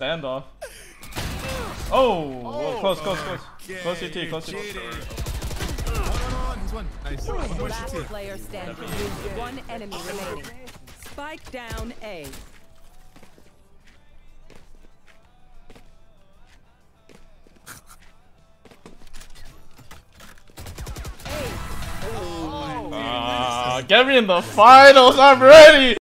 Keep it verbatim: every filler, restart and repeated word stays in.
Standoff. Oh, oh, close, close, close. Close your T, close your T. One. Nice. Last player standing. One enemy remaining. Spike down A. Ah, get me in the finals. I'm ready.